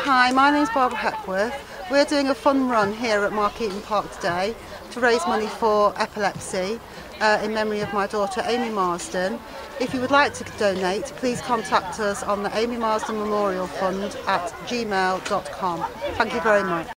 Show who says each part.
Speaker 1: Hi, my name's Barbara Hepworth. We're doing a fun run here at Markeaton Park today to raise money for epilepsy in memory of my daughter Amy Marsden. If you would like to donate, please contact us on the Amy Marsden Memorial Fund at gmail.com. Thank you very much.